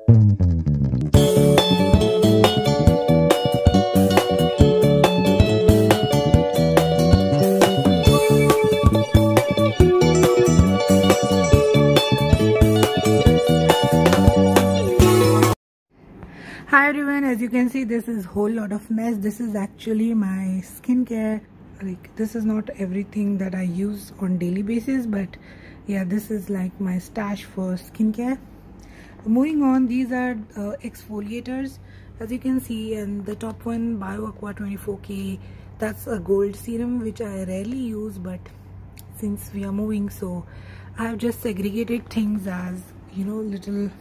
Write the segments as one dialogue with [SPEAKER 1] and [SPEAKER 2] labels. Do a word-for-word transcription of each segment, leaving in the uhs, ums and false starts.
[SPEAKER 1] Hi everyone, as you can see, this is whole lot of mess. This is actually my skincare. Like, this is not everything that I use on daily basis, but yeah, this is like my stash for skincare. Moving on, these are uh, exfoliators, as you can see, and the top one, BioAqua twenty-four K, that's a gold serum which I rarely use, but since we are moving, so I have just segregated things as, you know, little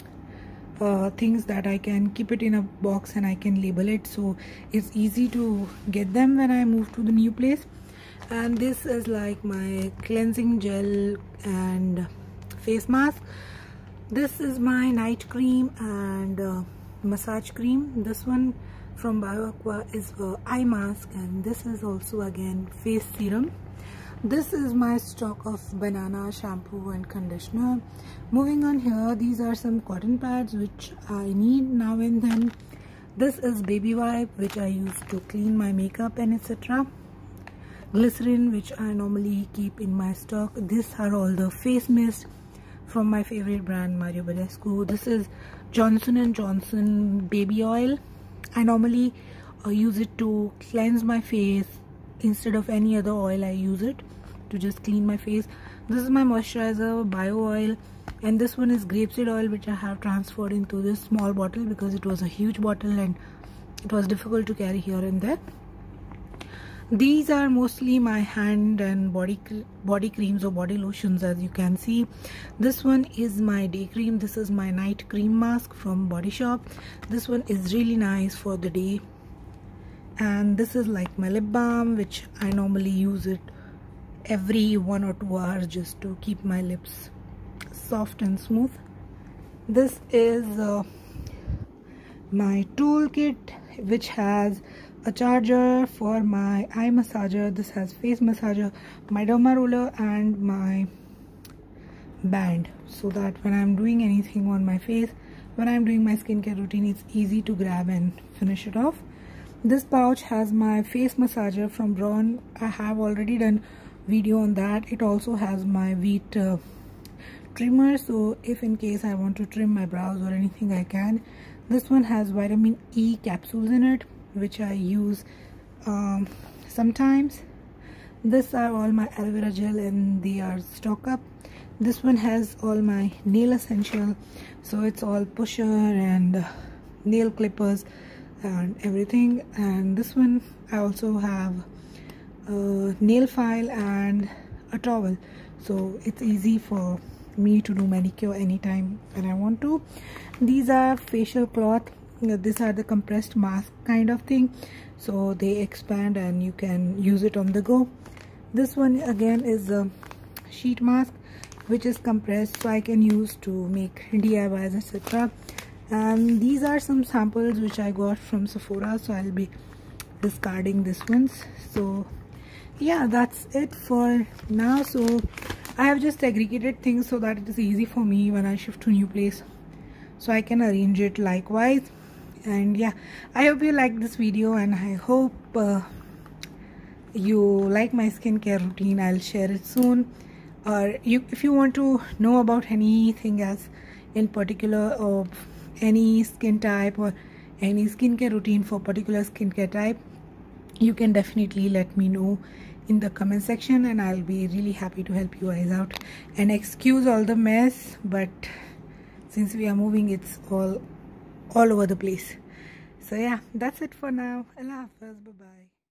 [SPEAKER 1] Uh, things that I can keep it in a box and I can label it, so it's easy to get them when I move to the new place. And this is like my cleansing gel and face mask. This is my night cream and uh, massage cream. This one from BioAqua is uh, eye mask, and this is also again face serum. This is my stock of banana shampoo and conditioner. Moving on, here these are some cotton pads which I need now and then. This is baby wipe which I use to clean my makeup and etc. Glycerin which I normally keep in my stock. These are all the face mist from my favorite brand, Mario Badescu. This is Johnson and Johnson baby oil. I normally uh, use it to cleanse my face. Instead of any other oil, I use it to just clean my face. This is my moisturizer, bio oil, and this one is grapeseed oil which I have transferred into this small bottle because it was a huge bottle and it was difficult to carry here and there. These are mostly my hand and body body creams or body lotions, as you can see. This one is my day cream. This is my night cream mask from Body Shop. This one is really nice for the day. And this is like my lip balm which I normally use it every one or two hours just to keep my lips soft and smooth. This is uh, my toolkit which has a charger for my eye massager. This has face massager, my derma roller, and my band, so that when I'm doing anything on my face, when I'm doing my skincare routine, it's easy to grab and finish it off. This pouch has my face massager from Braun. I have already done video on that. It also has my wheat uh, trimmer, so if in case I want to trim my brows or anything, I can. This one has vitamin E capsules in it which I use um, sometimes. This are all my aloe vera gel and they are stock up. This one has all my nail essential, so it's all pusher and uh, nail clippers and everything. And this one I also have a nail file and a towel, so it's easy for me to do manicure anytime when I want to. These are facial cloth. These are the compressed mask kind of thing, so they expand and you can use it on the go. This one again is a sheet mask which is compressed, so I can use to make D I Ys, etc. And these are some samples which I got from Sephora, so I'll be discarding this ones. So yeah, that's it for now. So I have just segregated things so that it is easy for me when I shift to a new place, so I can arrange it likewise. And yeah, I hope you like this video, and I hope uh, you like my skincare routine. I'll share it soon. Or you, if you want to know about anything else in particular, or any skin type or any skincare routine for particular skincare type, you can definitely let me know in the comment section, and I'll be really happy to help you guys out. And excuse all the mess, but since we are moving, it's all all over the place. So yeah, that's it for now. Allah Hafiz, bye bye.